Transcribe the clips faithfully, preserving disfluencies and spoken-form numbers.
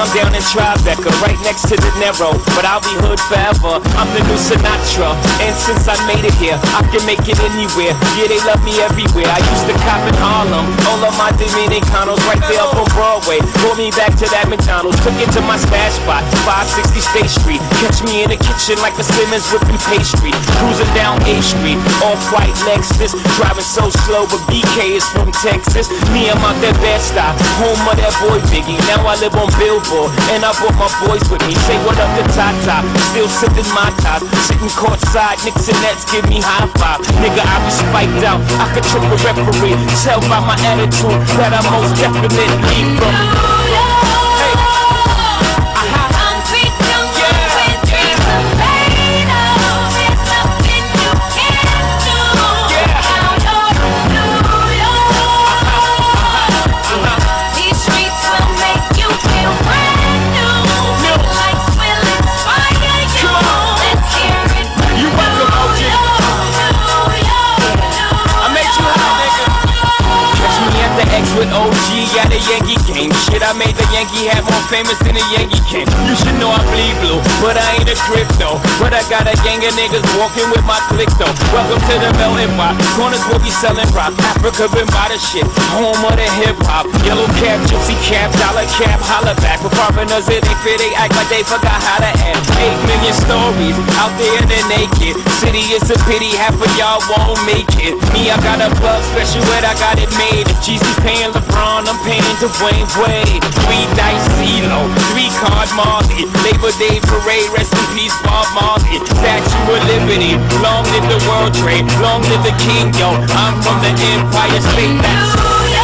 I'm down in Tribeca, right next to the Narrow, but I'll be hood forever. I'm the new Sinatra, and since I made it here, I can make it anywhere. Yeah, they love me everywhere. I used to cop in Harlem, all of my Dominicanos right there up on Broadway. Pulled me back to that McDonald's, took it to my stash spot, five sixty State Street. Catch me in the kitchen like a Simmons whipping pastry. Cruising down A Street, off-white Lexus, driving so slow, but B K is from Texas. Me, I'm out that Bed-Stuy, home of that boy Biggie. Now I live on Billboard, and I brought my boys with me. Say what up to Tata, still sipping my top, sitting courtside, Knicks and Nets give me high five. Nigga, I be spiked out, I could trip a referee. Tell by my attitude that I most definitely from. With O G at a Yankee game. Shit, I made the Yankee hat more famous than the Yankee can. You should know I bleed blue, but I ain't a crypto. But I got a gang of niggas walking with my click though. Welcome to the melting pot. Corners will be selling rock. Africa been by the shit. Home of the hip hop. Yellow cap, gypsy cap, dollar cap, holla back. For foreigners, it ain't fair, they act like they forgot how to act. Eight million stories out there in the naked city. It's a pity half of y'all won't make it. Me, I got a plug special, but I got it made. If Jesus paying LeBron, I'm paying Dwayne Wade. Three dice CeeLo, three card Marley. Labor Day parade, rest in peace Bob Marley. Statue of Liberty, long live the World Trade, long live the King, yo. I'm from the Empire State. That's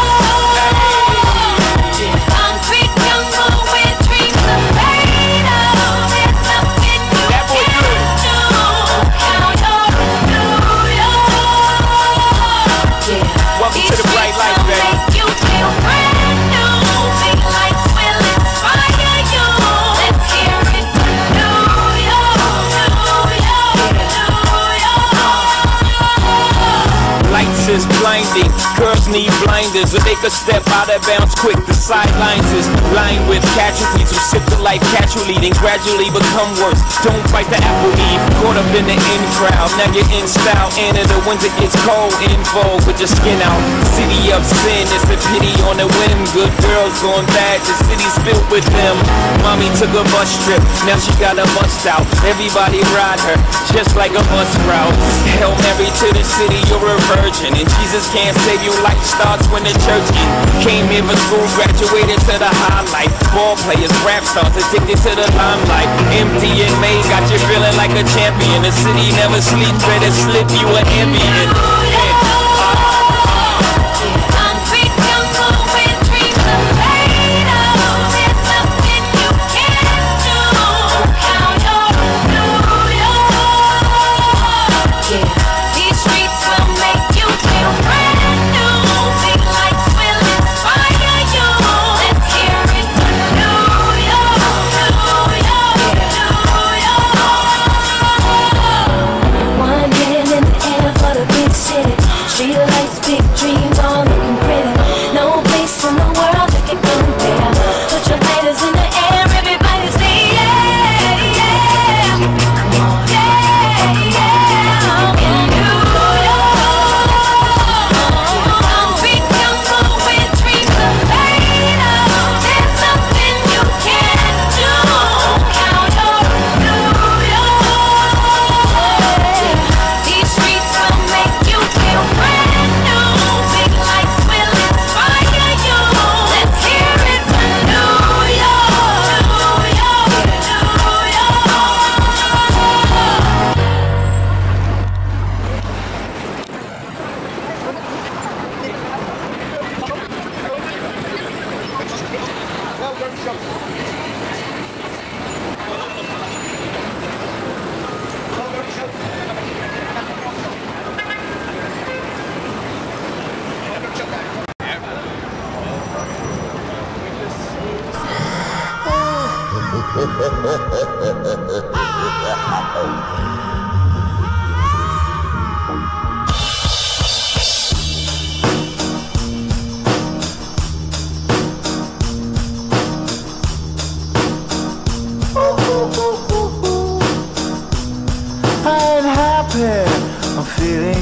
is blinding. Girls need blinders, or they could step out of bounds quick. The sidelines is lined with casualties who sip the life casually, then gradually become worse. Don't fight the apple eve, caught up in the in crowd. Now you're in style, and in the winter gets cold. In vogue with your skin out. City of sin, it's a pity on the whim. Good girls going bad, the city's filled with them. Mommy took a bus trip, now she got a bust out. Everybody ride her, just like a bus route. Hail Mary to the city, you're a virgin. And Jesus can't save you, life starts when the church ends. Came here for school, graduated to the highlight. Ball players, rap stars, addicted to the limelight. Empty and made, got you feeling like a champion. The city never sleeps, better slip you an ambient.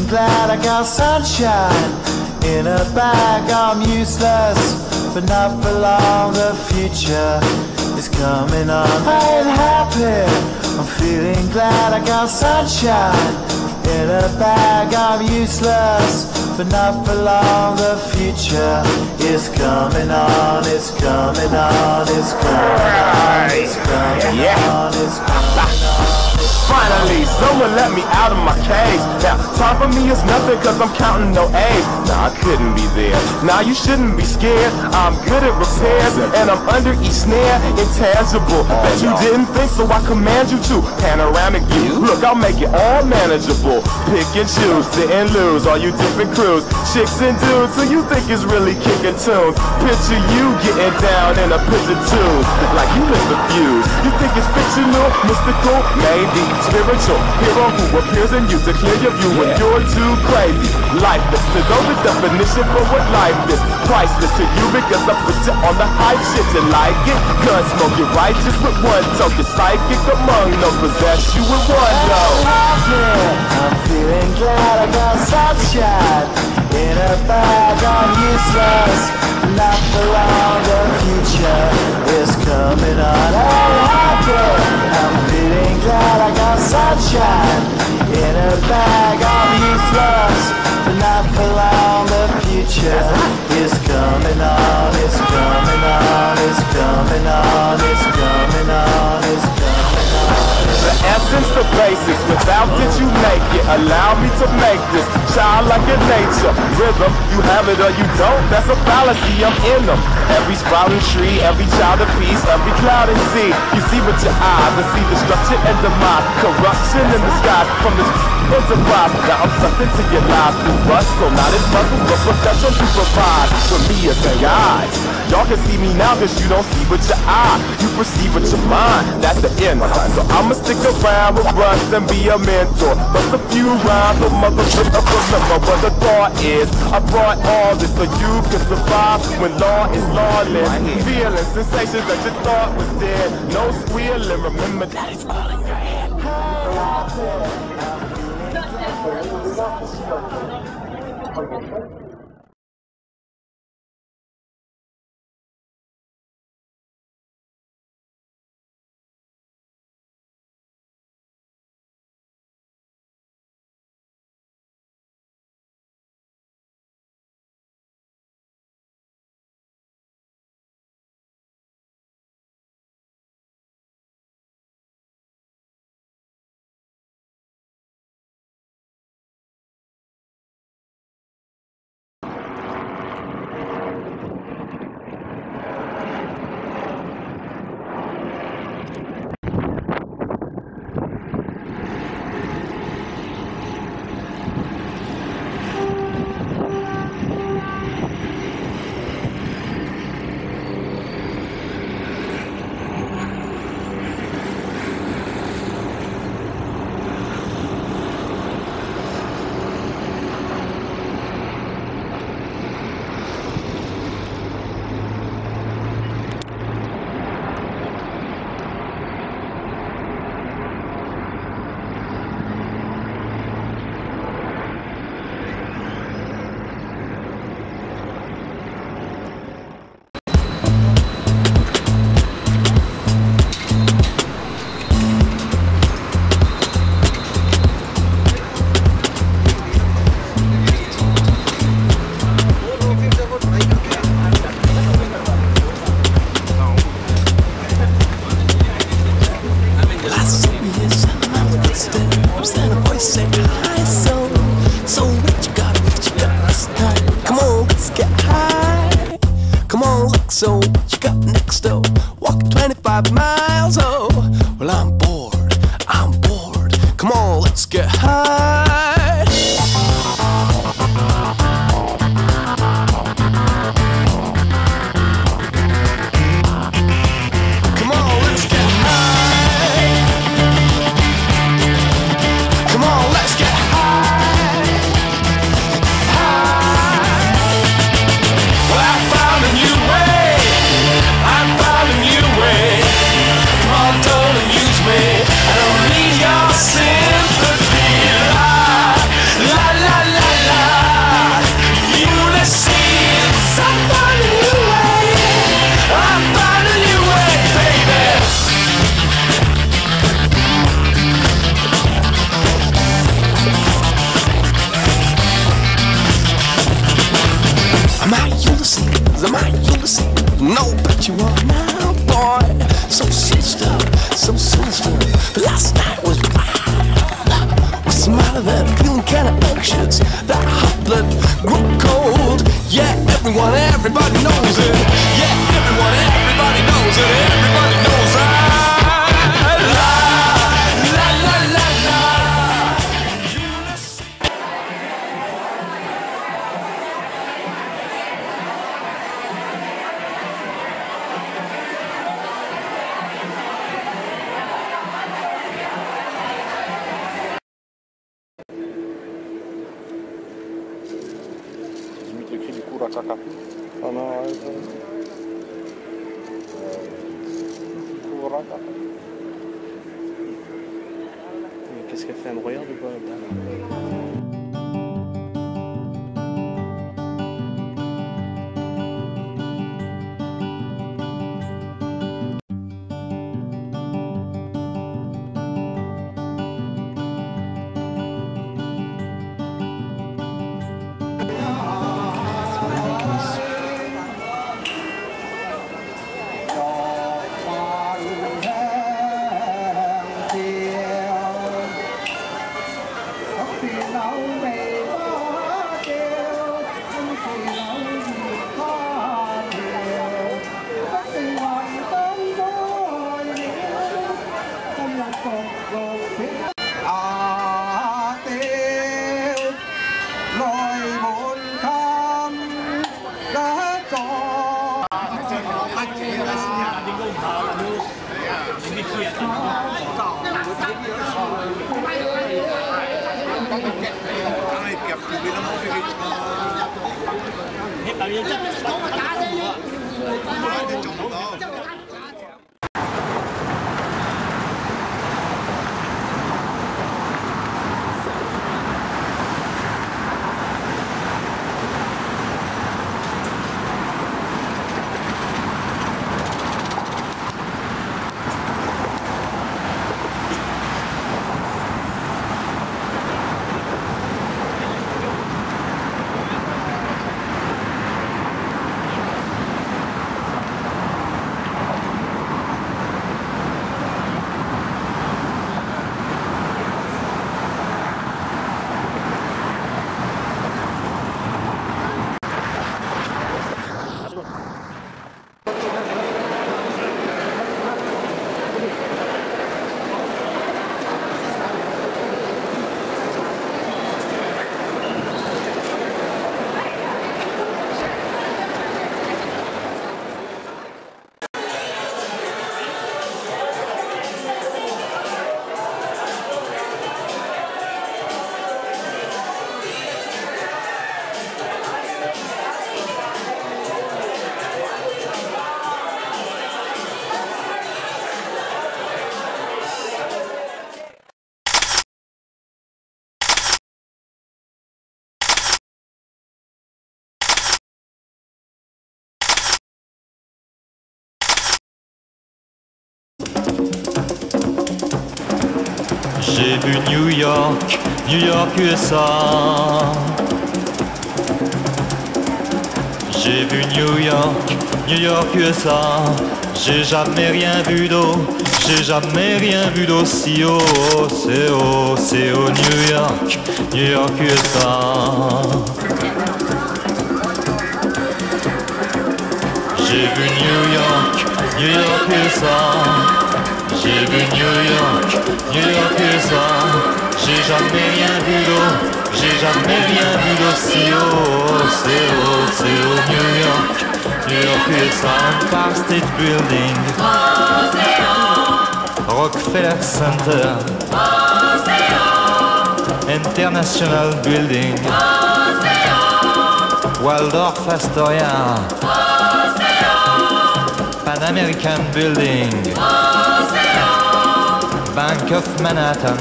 glad I got sunshine in a bag. I'm useless, but not for long. The future is coming on. I ain't happy, I'm feeling glad I got sunshine in a bag. I'm useless, but not for long. The future is coming on. It's coming on. It's coming on. It's coming on. It's coming on. Finally, someone let me out of my cage. Now, time for me is nothing cause I'm counting no A's. Nah, I couldn't be there. Nah, you shouldn't be scared. I'm good at repairs, and I'm under each snare, intangible. Bet you didn't think, so I command you to. Panoramic view, look, I'll make it all manageable. Pick and choose, sit and lose, all you different crews. Chicks and dudes, who you think is really kicking tunes. Picture you getting down in a picture tune, like you lit the fuse. You think it's fictional, mystical, maybe spiritual hero who appears in you to clear your view when you're too crazy. Lifeless to those, the definition for what life is. Priceless to you because I put you on the hype shit. You like it? Gun smoke, you're righteous with one toe. You're psychic among those, possess you with one though. I'm feeling glad I got sunshine in a bag. I'm useless, not for long. The future is coming on. I'm happy, I'm feeling glad I got sunshine in a bag. I'm useless, but not for long. The future is coming on. It's coming on. It's coming on. It's coming on. It's coming on. The essence, the basics, without it you make it. Allow me to make this child like your nature. Rhythm, you have it or you don't, that's a fallacy, I'm in them. Every sprouting tree, every child of peace, every cloud and sea. You see with your eyes and see destruction and demise, corruption in the skies from this enterprise. Now I'm sucked into your lives through rust, so not as muscles, but profession to provide for me as a eyes. Y'all can see me now cause you don't see with your eye, you perceive with your mind, that's the end. So I'ma stick around with Russ and be a mentor. Bust a few rhymes, but motherfucker remember what the thought is. I brought all this so you can survive when law is lawless. Feeling sensations that you thought was dead, no squealing, remember that it's all in your head. So what you got next though? Walking twenty-five miles, oh. Well, I'm bored, I'm bored. Come on, let's get high. Come on, let's get high. Come on, let's get high. High. Well, I found a new way. I found a new way. Come on, what you want now, boy. So sinister, so sinister. But last night was wild. What's the matter there? Feeling kinda anxious. That hot blood grew cold. Yeah, everyone, everybody knows it. Yeah, everyone, everybody knows it. Everybody knows I la la la la la. Limite le cri du coup, la caca. Ah non, ouais, ça... Qu'est-ce qu'elle fait? Elle me regarde ou quoi là-dedans? J'ai vu New York, New York U S A. J'ai vu New York, New York U S A. J'ai jamais rien vu d'eau, j'ai jamais rien vu d'aussi haut. C'est haut, c'est haut, New York, New York U S A. J'ai vu New York, New York U S A. J'ai vu New York, New York U S A. J'ai jamais rien vu d'eau, j'ai jamais rien vu d'aussi haut. C'est haut, c'est haut, New York, New York U S A. Empire State Building, Rockefeller Center, International Building, Waldorf Astoria, Pan American Building, Bank of Manhattan.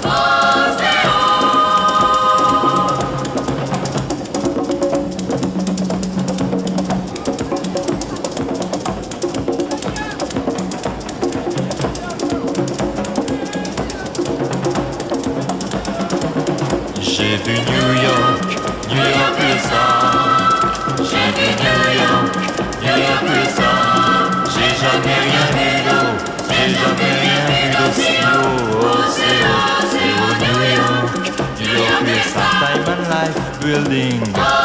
J'ai vu New York, New York U S A. J'ai vu New York, New York U S A. jamais rien vu d'aussi haut. Oh, c'est haut, c'est haut, New York. New York is a time and life building.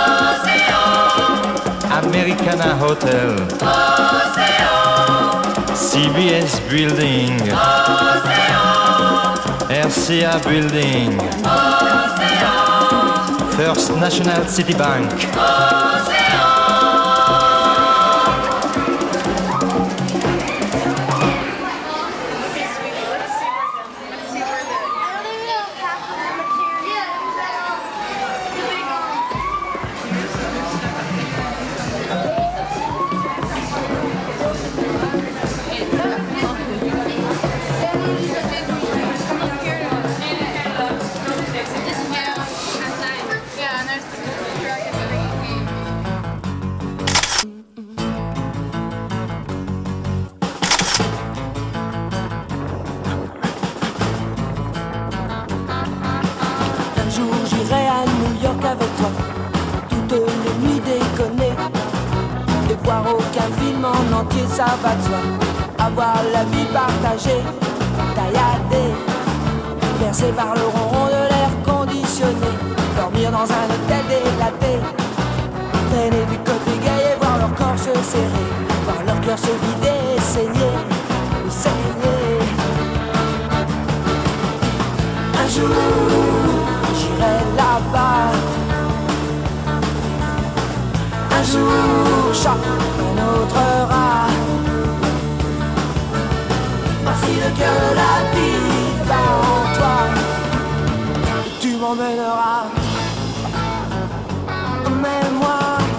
Americana Hotel. C B S Building. R C A Building. First National City Bank. Avec toi, toutes les nuits déconner, et voir aucun film en entier, ça va de soi. Avoir la vie partagée, tailladée, bercée par le ronron de l'air conditionné, dormir dans un hôtel délaté, traîner du côté gay et voir leur corps se serrer, voir leur cœur se vider et saigner, et saigner. Un jour, j'irai là-bas. Un jour, chacun autre voici le cœur de la vie bat en toi. Et tu m'emmèneras, emmène-moi.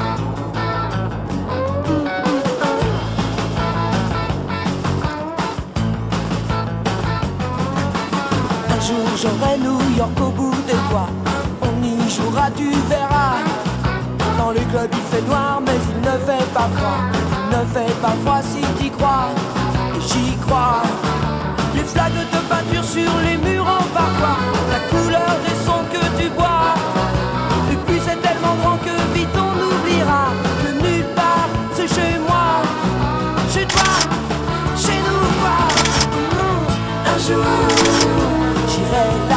Un jour, j'aurai New York au bout des doigts. On y jouera, tu verras. Dans les clubs il fait noir mais il ne fait pas froid. Il ne fait pas froid si t'y crois. Et j'y crois. Les flaques de peinture sur les murs en parfois. La couleur des sons que tu bois. Et puis c'est tellement grand que vite on oubliera que nulle part c'est chez moi. Chez toi, chez nous quoi. Un jour j'irai là.